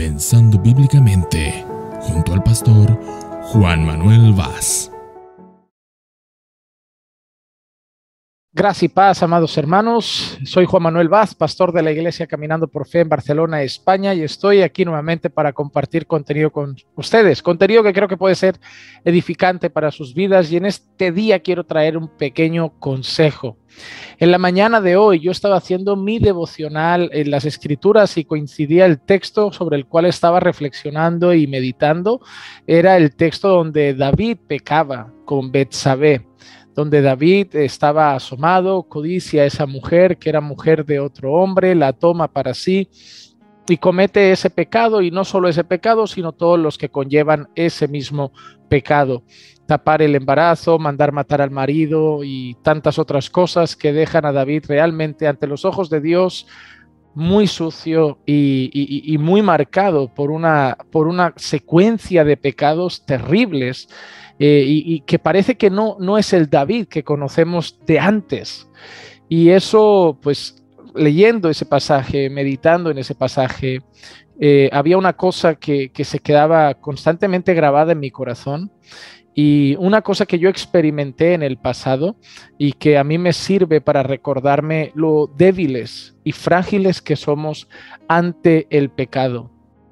Pensando Bíblicamente, junto al pastor Juan Manuel Vaz. Gracia y paz, amados hermanos. Soy Juan Manuel Vaz, pastor de la Iglesia Caminando por Fe en Barcelona, España, y estoy aquí nuevamente para compartir contenido con ustedes, contenido que creo que puede ser edificante para sus vidas, y en este día quiero traer un pequeño consejo. En la mañana de hoy yo estaba haciendo mi devocional en las Escrituras y coincidía el texto sobre el cual estaba reflexionando y meditando. Era el texto donde David pecaba con Betsabé, donde David estaba asomado, codicia a esa mujer que era mujer de otro hombre, la toma para sí y comete ese pecado, y no solo ese pecado, sino todos los que conllevan ese mismo pecado. Tapar el embarazo, mandar matar al marido y tantas otras cosas que dejan a David realmente ante los ojos de Dios muy sucio y muy marcado por una secuencia de pecados terribles, y que parece que no es el David que conocemos de antes. Y eso, pues, leyendo ese pasaje, meditando en ese pasaje, había una cosa que se quedaba constantemente grabada en mi corazón, y una cosa que yo experimenté en el pasado y que a mí me sirve para recordarme lo débiles y frágiles que somos ante el pecado.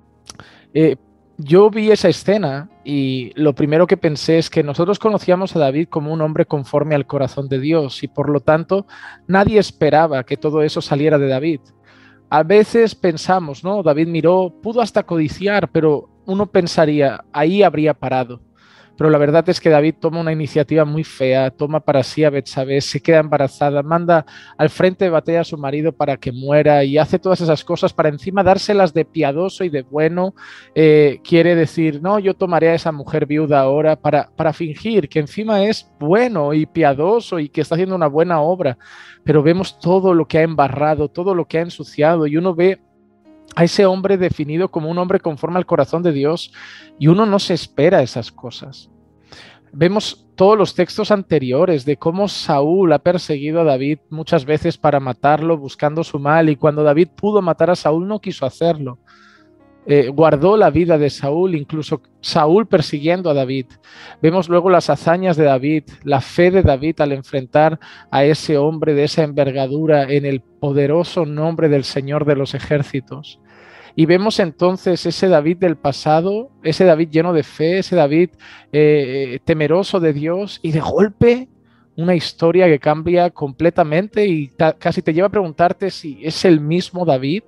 Yo vi esa escena y lo primero que pensé es que nosotros conocíamos a David como un hombre conforme al corazón de Dios, y por lo tanto nadie esperaba que todo eso saliera de David. A veces pensamos, ¿no? David miró, pudo hasta codiciar, pero uno pensaría, ahí habría parado. Pero la verdad es que David toma una iniciativa muy fea, toma para sí a Betsabé, se queda embarazada, manda al frente de batalla a su marido para que muera y hace todas esas cosas para encima dárselas de piadoso y de bueno. Quiere decir, no, yo tomaré a esa mujer viuda ahora para fingir que encima es bueno y piadoso y que está haciendo una buena obra. Pero vemos todo lo que ha embarrado, todo lo que ha ensuciado, y uno ve a ese hombre definido como un hombre conforme al corazón de Dios, y uno no se espera esas cosas. Vemos todos los textos anteriores de cómo Saúl ha perseguido a David muchas veces para matarlo, buscando su mal, y cuando David pudo matar a Saúl no quiso hacerlo. Guardó la vida de Saúl, incluso Saúl persiguiendo a David. Vemos luego las hazañas de David, la fe de David al enfrentar a ese hombre de esa envergadura en el poderoso nombre del Señor de los ejércitos. Y vemos entonces ese David del pasado, ese David lleno de fe, ese David temeroso de Dios, y de golpe una historia que cambia completamente y casi te lleva a preguntarte si es el mismo David.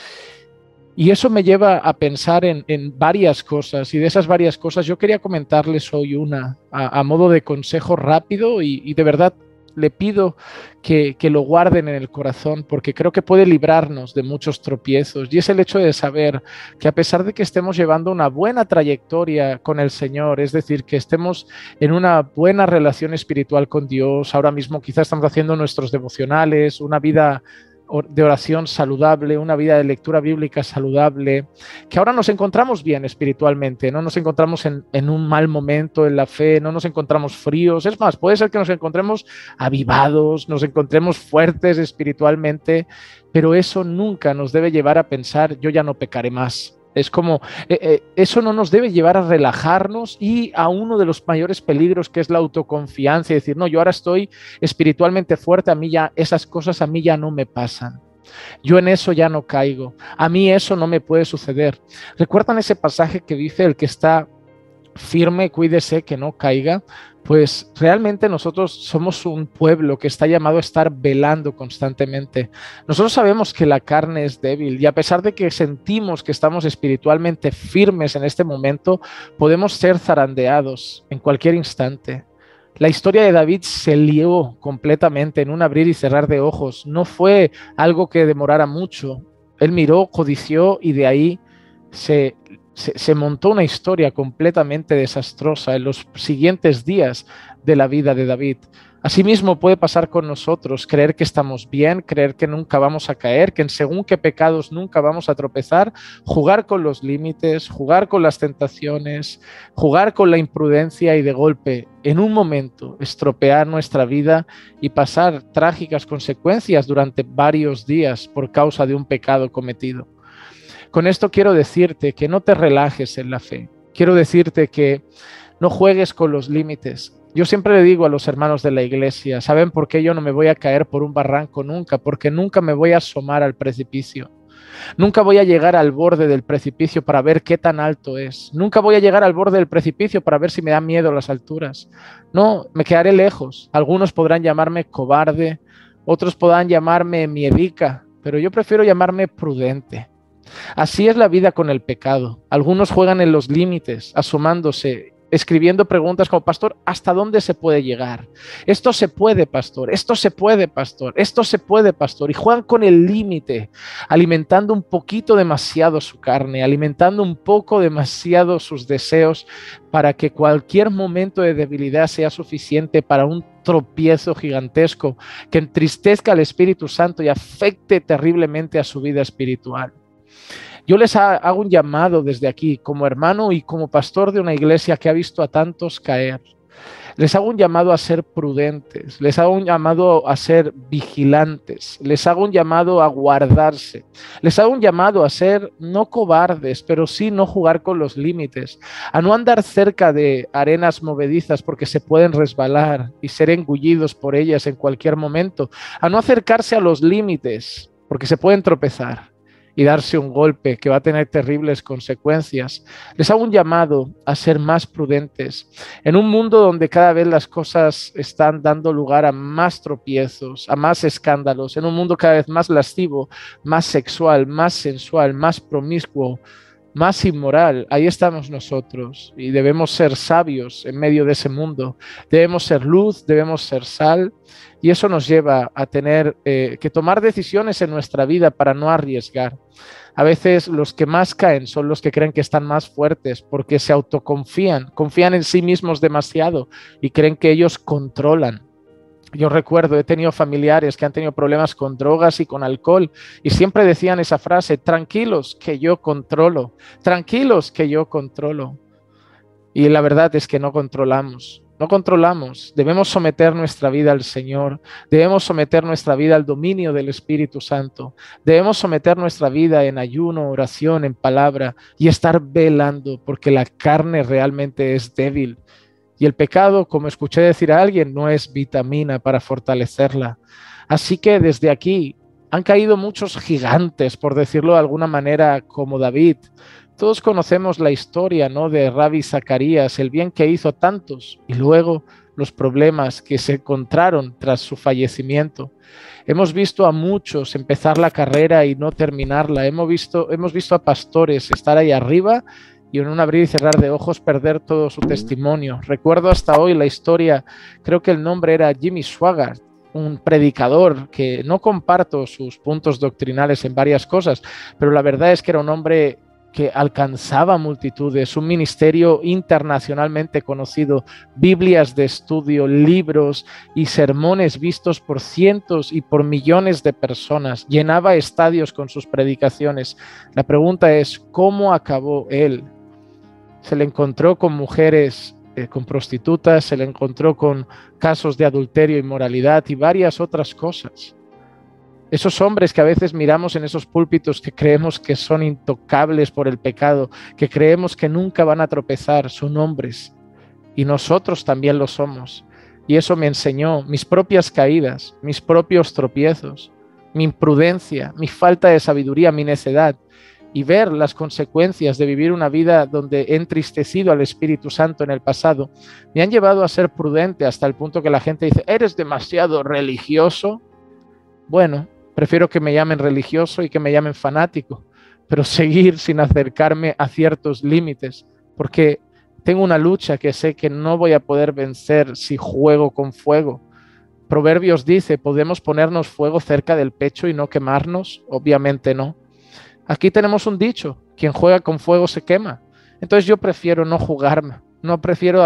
Y eso me lleva a pensar en varias cosas, y de esas varias cosas yo quería comentarles hoy una a modo de consejo rápido, y de verdad le pido que lo guarden en el corazón, porque creo que puede librarnos de muchos tropiezos, y es el hecho de saber que a pesar de que estemos llevando una buena trayectoria con el Señor, es decir, que estemos en una buena relación espiritual con Dios, ahora mismo quizás estamos haciendo nuestros devocionales, una vida de oración saludable, una vida de lectura bíblica saludable, que ahora nos encontramos bien espiritualmente, no nos encontramos en un mal momento en la fe, no nos encontramos fríos. Es más, puede ser que nos encontremos avivados, nos encontremos fuertes espiritualmente, pero eso nunca nos debe llevar a pensar, yo ya no pecaré más. Es como, eso no nos debe llevar a relajarnos y a uno de los mayores peligros, que es la autoconfianza, y decir, no, yo ahora estoy espiritualmente fuerte, a mí ya esas cosas a mí ya no me pasan. Yo en eso ya no caigo. A mí eso no me puede suceder. ¿Recuerdan ese pasaje que dice, el que está firme, cuídese que no caiga? Pues realmente nosotros somos un pueblo que está llamado a estar velando constantemente. Nosotros sabemos que la carne es débil, y a pesar de que sentimos que estamos espiritualmente firmes en este momento, podemos ser zarandeados en cualquier instante. La historia de David se lió completamente en un abrir y cerrar de ojos. No fue algo que demorara mucho. Él miró, codició, y de ahí se montó una historia completamente desastrosa en los siguientes días de la vida de David. Asimismo puede pasar con nosotros, creer que estamos bien, creer que nunca vamos a caer, que en según qué pecados nunca vamos a tropezar, jugar con los límites, jugar con las tentaciones, jugar con la imprudencia, y de golpe, en un momento, estropear nuestra vida y pasar trágicas consecuencias durante varios días por causa de un pecado cometido. Con esto quiero decirte que no te relajes en la fe. Quiero decirte que no juegues con los límites. Yo siempre le digo a los hermanos de la iglesia, ¿saben por qué yo no me voy a caer por un barranco nunca? Porque nunca me voy a asomar al precipicio. Nunca voy a llegar al borde del precipicio para ver qué tan alto es. Nunca voy a llegar al borde del precipicio para ver si me da miedo las alturas. No, me quedaré lejos. Algunos podrán llamarme cobarde, otros podrán llamarme miedica, pero yo prefiero llamarme prudente. Así es la vida con el pecado. Algunos juegan en los límites, asomándose, escribiendo preguntas como, pastor, ¿hasta dónde se puede llegar? Esto se puede, pastor, esto se puede, pastor, esto se puede, pastor. Y juegan con el límite, alimentando un poquito demasiado su carne, alimentando un poco demasiado sus deseos para que cualquier momento de debilidad sea suficiente para un tropiezo gigantesco que entristezca al Espíritu Santo y afecte terriblemente a su vida espiritual. Yo les hago un llamado desde aquí, como hermano y como pastor de una iglesia que ha visto a tantos caer. Les hago un llamado a ser prudentes, les hago un llamado a ser vigilantes, les hago un llamado a guardarse, les hago un llamado a ser no cobardes, pero sí no jugar con los límites, a no andar cerca de arenas movedizas porque se pueden resbalar y ser engullidos por ellas en cualquier momento, a no acercarse a los límites porque se pueden tropezar y darse un golpe que va a tener terribles consecuencias. Les hago un llamado a ser más prudentes en un mundo donde cada vez las cosas están dando lugar a más tropiezos, a más escándalos, en un mundo cada vez más lascivo, más sexual, más sensual, más promiscuo, más inmoral. Ahí estamos nosotros y debemos ser sabios en medio de ese mundo. Debemos ser luz, debemos ser sal, y eso nos lleva a tener que tomar decisiones en nuestra vida para no arriesgar. A veces los que más caen son los que creen que están más fuertes porque se autoconfían, confían en sí mismos demasiado y creen que ellos controlan. Yo recuerdo, he tenido familiares que han tenido problemas con drogas y con alcohol y siempre decían esa frase, tranquilos que yo controlo, tranquilos que yo controlo. Y la verdad es que no controlamos. No controlamos, debemos someter nuestra vida al Señor, debemos someter nuestra vida al dominio del Espíritu Santo, debemos someter nuestra vida en ayuno, oración, en palabra y estar velando porque la carne realmente es débil. Y el pecado, como escuché decir a alguien, no es vitamina para fortalecerla. Así que desde aquí han caído muchos gigantes, por decirlo de alguna manera, como David. Todos conocemos la historia, ¿no?, de Rabbi Zacarías, el bien que hizo a tantos y luego los problemas que se encontraron tras su fallecimiento. Hemos visto a muchos empezar la carrera y no terminarla. Hemos visto a pastores estar ahí arriba y en un abrir y cerrar de ojos perder todo su testimonio. Recuerdo hasta hoy la historia, creo que el nombre era Jimmy Swaggart, un predicador que no comparto sus puntos doctrinales en varias cosas, pero la verdad es que era un hombre que alcanzaba multitudes, un ministerio internacionalmente conocido, Biblias de estudio, libros y sermones vistos por cientos y por millones de personas, llenaba estadios con sus predicaciones. La pregunta es, ¿cómo acabó él? Se le encontró con mujeres, con prostitutas, se le encontró con casos de adulterio, inmoralidad y varias otras cosas. Esos hombres que a veces miramos en esos púlpitos que creemos que son intocables por el pecado, que creemos que nunca van a tropezar, son hombres y nosotros también lo somos. Y eso me enseñó mis propias caídas, mis propios tropiezos, mi imprudencia, mi falta de sabiduría, mi necedad, y ver las consecuencias de vivir una vida donde he entristecido al Espíritu Santo en el pasado, me han llevado a ser prudente hasta el punto que la gente dice, ¿eres demasiado religioso? Bueno, prefiero que me llamen religioso y que me llamen fanático, pero seguir sin acercarme a ciertos límites, porque tengo una lucha que sé que no voy a poder vencer si juego con fuego. Proverbios dice, ¿podemos ponernos fuego cerca del pecho y no quemarnos? Obviamente no. Aquí tenemos un dicho, quien juega con fuego se quema. Entonces yo prefiero no jugarme, prefiero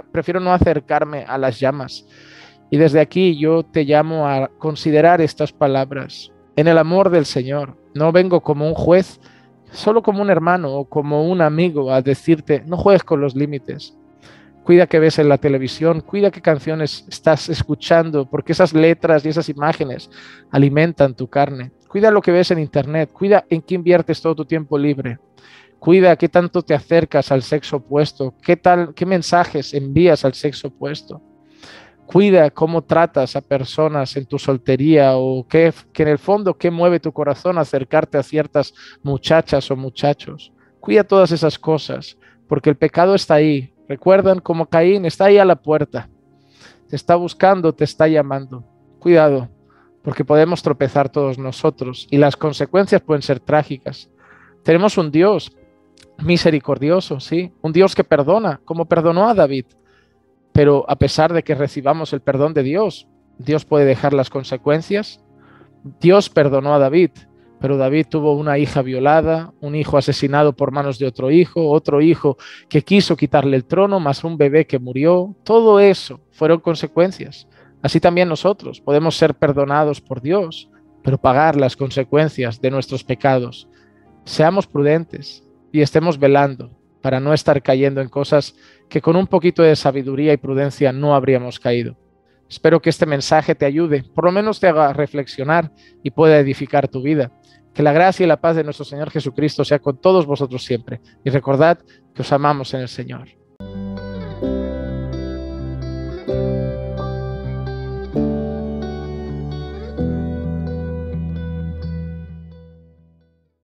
no acercarme a las llamas. Y desde aquí yo te llamo a considerar estas palabras en el amor del Señor. No vengo como un juez, solo como un hermano o como un amigo a decirte, no juegues con los límites. Cuida que ves en la televisión, cuida qué canciones estás escuchando, porque esas letras y esas imágenes alimentan tu carne. Cuida lo que ves en internet, cuida en qué inviertes todo tu tiempo libre. Cuida qué tanto te acercas al sexo opuesto, qué mensajes envías al sexo opuesto. Cuida cómo tratas a personas en tu soltería o que en el fondo qué mueve tu corazón acercarte a ciertas muchachas o muchachos. Cuida todas esas cosas, porque el pecado está ahí. Recuerdan como Caín está ahí a la puerta. Te está buscando, te está llamando. Cuidado, porque podemos tropezar todos nosotros y las consecuencias pueden ser trágicas. Tenemos un Dios misericordioso, sí, un Dios que perdona, como perdonó a David. Pero a pesar de que recibamos el perdón de Dios, Dios puede dejar las consecuencias. Dios perdonó a David, pero David tuvo una hija violada, un hijo asesinado por manos de otro hijo que quiso quitarle el trono, más un bebé que murió. Todo eso fueron consecuencias. Así también nosotros podemos ser perdonados por Dios, pero pagar las consecuencias de nuestros pecados. Seamos prudentes y estemos velando para no estar cayendo en cosas que con un poquito de sabiduría y prudencia no habríamos caído. Espero que este mensaje te ayude, por lo menos te haga reflexionar y pueda edificar tu vida. Que la gracia y la paz de nuestro Señor Jesucristo sea con todos vosotros siempre. Y recordad que os amamos en el Señor.